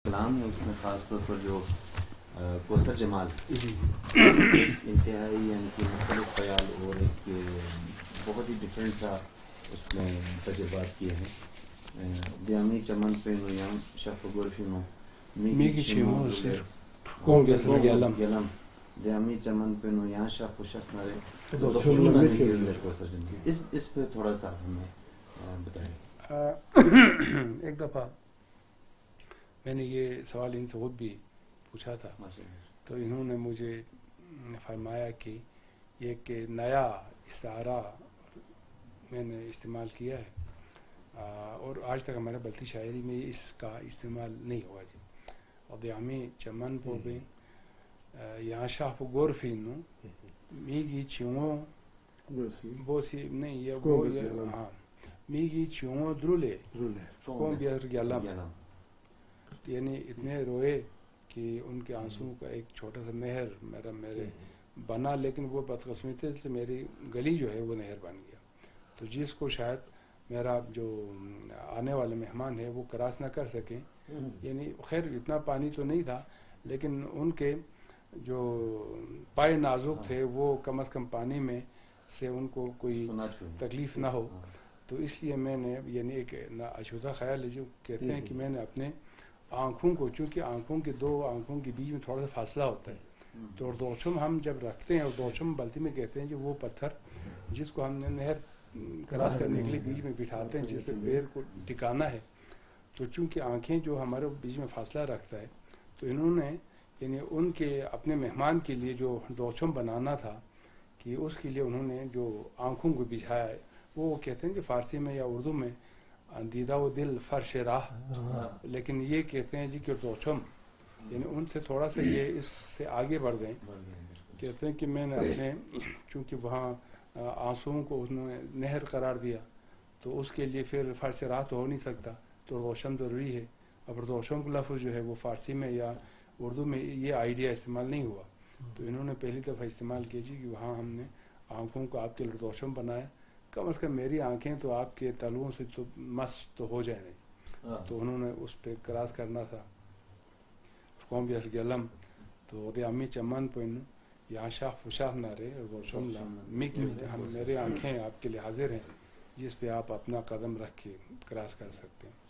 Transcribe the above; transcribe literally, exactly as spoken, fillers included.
کلام ہے اس میں خاص طور پر جو کوثر جمال انتہائی یعنی کہ مختلف خیال اور ایک بہت ہی ڈفرینٹ سا اس میں تجربات کیے ہیں. بیامی چمن پہ نویام شف گرفی نو میگی چیمو کون گیلم گیلم بیامی چمن پہ نویام شف شف نرے اس اس پہ تھوڑا سا ہمیں بتائیں. ایک دفعہ میں نے یہ سوال ان سے خود بھی پوچھا تھا تو انہوں نے مجھے فرمایا کہ یہ ایک نیا استعارہ میں نے استعمال کیا ہے اور آج تک ہمارے بلتی شاعری میں اس کا استعمال نہیں ہوا جی. اور دیامی چمن پو بھی یہاں شاہ گور فینو میگی چیوں بوسی نہیں یہ ہاں میگی چیوں درولے کون بیار گیلم یعنی اتنے روئے کہ ان کے آنسو کا ایک چھوٹا سا نہر میرا میرے بنا لیکن وہ بدقسمتی سے میری گلی جو ہے وہ نہر بن گیا. تو جس کو شاید میرا جو آنے والے مہمان ہے وہ کراس نہ کر سکیں یعنی خیر اتنا پانی تو نہیں تھا لیکن ان کے جو پائے نازک تھے وہ کم از کم پانی میں سے ان کو کوئی تکلیف نہ ہو. تو اس لیے میں نے یعنی ایک اشودہ خیال ہے جو کہتے ہیں کہ میں نے اپنے آنکھوں کو چونکہ آنکھوں کے دو آنکھوں کے بیچ میں تھوڑا سا فاصلہ ہوتا ہے تو دوچم ہم جب رکھتے ہیں اور دوچم بلتی میں کہتے ہیں کہ وہ پتھر جس کو ہم نے نہر کراس کرنے کے لیے بیچ میں بٹھاتے ہیں جس پہ پیر کو ٹکانا ہے. تو چونکہ آنکھیں جو ہمارے بیچ میں فاصلہ رکھتا ہے تو انہوں نے یعنی ان کے اپنے مہمان کے لیے جو دوچم بنانا تھا کہ اس کے لیے انہوں نے جو آنکھوں کو بچھایا ہے وہ کہتے ہیں کہ فارسی میں یا اردو میں دیدہ و دل فرش راہ لیکن یہ کہتے ہیں جی کہ دوچم یعنی ان سے تھوڑا سا یہ اس سے آگے بڑھ گئے. کہتے ہیں کہ میں نے اپنے چونکہ وہاں آنسوؤں کو انہوں نے نہر قرار دیا تو اس کے لیے پھر فرش راہ تو ہو نہیں سکتا تو روشن ضروری ہے. اب روشن کا لفظ جو ہے وہ فارسی میں یا اردو میں یہ آئیڈیا استعمال نہیں ہوا تو انہوں نے پہلی دفعہ استعمال کیا جی کہ وہاں ہم نے آنکھوں کو آپ کے لردوشم بنایا. کم از کم میری آنکھیں تو آپ کے تلوؤں سے تو مست تو ہو جائیں نہیں تو انہوں نے اس پہ کراس کرنا تھا قوم بیار گلم تو دے امی چمن پن یہاں شاہ فشاہ نہ رہے اور روشن ہم میرے آنکھیں آپ کے لیے حاضر ہیں جس پہ آپ اپنا قدم رکھ کے کراس کر سکتے ہیں.